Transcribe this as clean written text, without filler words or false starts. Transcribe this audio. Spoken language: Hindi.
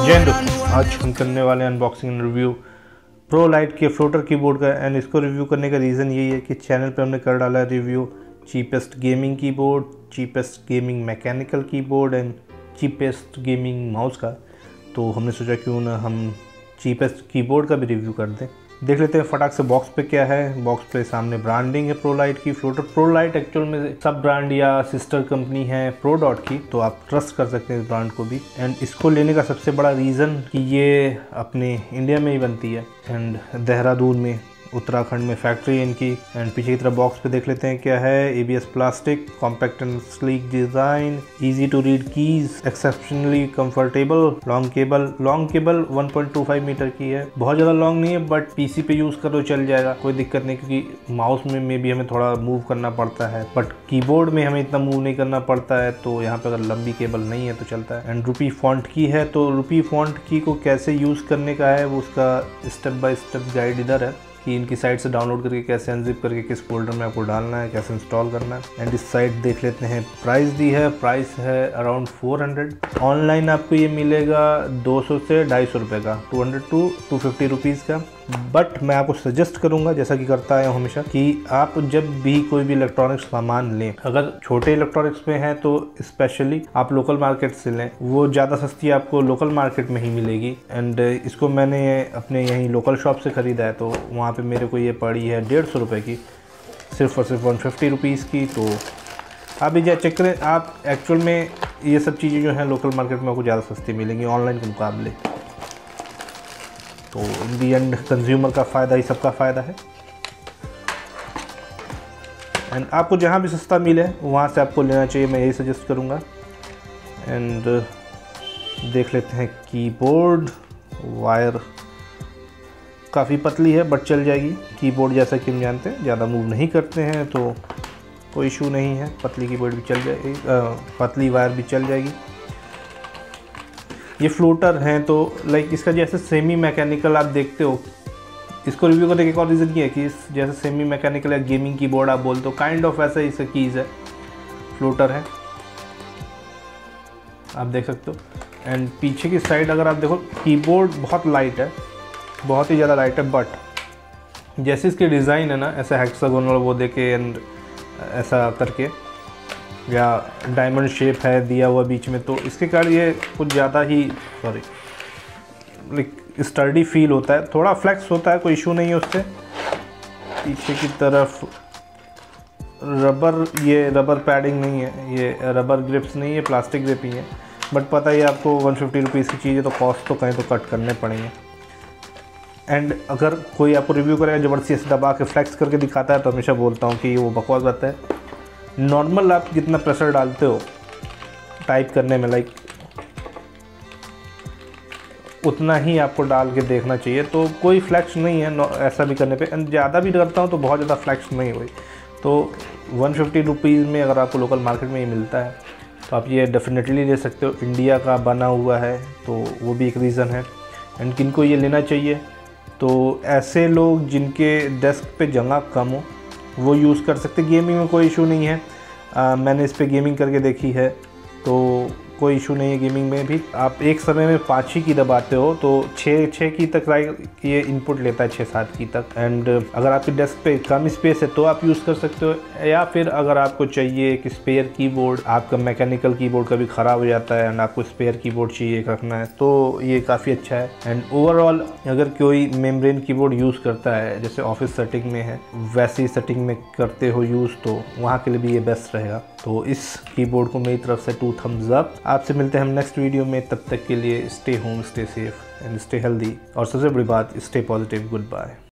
जय हिंद दोस्तों, आज हम करने वाले हैं unboxing and review Pro Lite के फ्लोटर कीबोर्ड का। एंड इसको रिव्यू करने का रीज़न यही है कि चैनल पे हमने कर डाला है review cheapest gaming keyboard, cheapest gaming mechanical keyboard and cheapest gaming mouse का। तो हमने सोचा क्यों ना हम चीपेस्ट कीबोर्ड का भी रिव्यू कर दें। देख लेते हैं फटाक से बॉक्स पे क्या है। बॉक्स पे सामने ब्रांडिंग है प्रो लाइट की। फ्लोटर प्रो लाइट एक्चुअल में सब ब्रांड या सिस्टर कंपनी है प्रो डॉट की, तो आप ट्रस्ट कर सकते हैं इस ब्रांड को भी। एंड इसको लेने का सबसे बड़ा रीज़न कि ये अपने इंडिया में ही बनती है एंड देहरादून में, उत्तराखंड में फैक्ट्री है इनकी। एंड पीछे की तरफ बॉक्स पे देख लेते हैं क्या है। ABS plastic, compact and sleek design, easy to read keys, exceptionally comfortable, long cable 1.25 metre की है। बहुत ज़्यादा लॉन्ग नहीं है बट PC पे यूज़ करो चल जाएगा, कोई दिक्कत नहीं, क्योंकि माउस में भी हमें थोड़ा मूव करना पड़ता है बट कीबोर्ड में हमें इतना मूव नहीं करना पड़ता है। तो यहाँ पे अगर लंबी केबल नहीं है तो चलता है। एंड रुपी फॉन्ट की है, तो रुपी फॉन्ट की को कैसे यूज़ करने का है वो उसका स्टेप बाय स्टेप गाइड इधर है कि इनकी साइट से डाउनलोड करके कैसे अनजिप करके किस फोल्डर में आपको डालना है, कैसे इंस्टॉल करना है। एंड इस साइट देख लेते हैं। प्राइस दी है, प्राइस है अराउंड 400। ऑनलाइन आपको ये मिलेगा 200 से 250 रुपये का, 200 to 250 रुपीज़ का। बट मैं आपको सजेस्ट करूंगा, जैसा कि करता है हमेशा, कि आप जब भी कोई भी इलेक्ट्रॉनिक्स सामान लें, अगर छोटे इलेक्ट्रॉनिक्स में है तो स्पेशली आप लोकल मार्केट से लें, वो ज़्यादा सस्ती आपको लोकल मार्केट में ही मिलेगी। एंड इसको मैंने अपने यहीं लोकल शॉप से ख़रीदा है, तो वहाँ पे मेरे को ये पड़ी है 150 रुपये की, सिर्फ और सिर्फ 150 रुपीज़ की। तो आप भी चेक करें, आप एक्चुअल में ये सब चीज़ें जो हैं लोकल मार्केट में आपको ज़्यादा सस्ती मिलेंगी ऑनलाइन के मुकाबले। तो इन दी एंड कंज्यूमर का फ़ायदा ही सबका फ़ायदा है। एंड आपको जहाँ भी सस्ता मिले वहाँ से आपको लेना चाहिए, मैं यही सजेस्ट करूँगा। एंड देख लेते हैं कीबोर्ड। वायर काफ़ी पतली है बट चल जाएगी। कीबोर्ड जैसा कि हम जानते हैं ज़्यादा मूव नहीं करते हैं, तो कोई इशू नहीं है, पतली कीबोर्ड भी चल जाएगी, पतली वायर भी चल जाएगी। ये फ्लोटर हैं तो लाइक इसका जैसे सेमी मैकेनिकल आप देखते हो, इसको रिव्यू करने का एक और रीज़न ये है कि इस जैसे सेमी मैकेनिकल या गेमिंग कीबोर्ड आप बोलते हो, काइंड ऑफ ऐसा इसका कीज़ है, फ्लोटर है, आप देख सकते हो। एंड पीछे की साइड अगर आप देखो, कीबोर्ड बहुत लाइट है, बहुत ही ज़्यादा लाइट है, बट जैसे इसकी डिज़ाइन है ना, ऐसा हेक्सागोनल वो देके एंड ऐसा करके, या डायमंड शेप है दिया हुआ बीच में, तो इसके कारण ये कुछ ज़्यादा ही लाइक स्टर्डी फील होता है, थोड़ा फ्लेक्स होता है, कोई इशू नहीं है उससे। पीछे की तरफ रबर, ये रबर पैडिंग नहीं है, ये रबर ग्रिप्स नहीं है, प्लास्टिक ग्रिप ही है। बट पता ही आपको 150 रुपीज़ की चीज़ है तो कॉस्ट तो कहीं तो कट करने पड़ेंगे। एंड अगर कोई आपको रिव्यू करेगा ज़बरदस्ती ऐसे दबा के फ्लेक्स करके दिखाता है तो हमेशा बोलता हूँ कि वो बकवास बात है। नॉर्मल आप जितना प्रेशर डालते हो टाइप करने में, लाइक उतना ही आपको डाल के देखना चाहिए, तो कोई फ्लैक्स नहीं है ऐसा भी करने पे। एंड ज़्यादा भी करता हूँ तो बहुत ज़्यादा फ्लैक्स नहीं हुई। तो 150 रुपीज़ में अगर आपको लोकल मार्केट में ही मिलता है तो आप ये डेफिनेटली ले सकते हो। इंडिया का बना हुआ है तो वो भी एक रीज़न है। एंड किनको ये लेना चाहिए, तो ऐसे लोग जिनके डेस्क पे जगह कम हो वो यूज़ कर सकते। गेमिंग में कोई इशू नहीं है, मैंने इस पे गेमिंग करके देखी है तो कोई इशू नहीं है। गेमिंग में भी आप एक समय में 5 ही की दबाते हो तो 6 की तक ये इनपुट लेता है, 6-7 की तक। एंड अगर आपकी डेस्क पे कम स्पेस है तो आप यूज़ कर सकते हो, या फिर अगर आपको चाहिए कि स्पेयर कीबोर्ड, आपका मैकेनिकल कीबोर्ड कभी ख़राब हो जाता है एंड आपको स्पेयर कीबोर्ड चाहिए रखना है, तो ये काफ़ी अच्छा है। एंड ओवरऑल अगर कोई मेम्ब्रेन कीबोर्ड यूज़ करता है, जैसे ऑफिस सेटिंग में है वैसी सेटिंग में करते हो यूज़, तो वहाँ के लिए भी ये बेस्ट रहेगा। तो इस कीबोर्ड को मेरी तरफ से 2 thumbs अप। आपसे मिलते हैं हम नेक्स्ट वीडियो में, तब तक के लिए stay home, stay safe and stay healthy, और सबसे बड़ी बात स्टे पॉजिटिव। Good bye.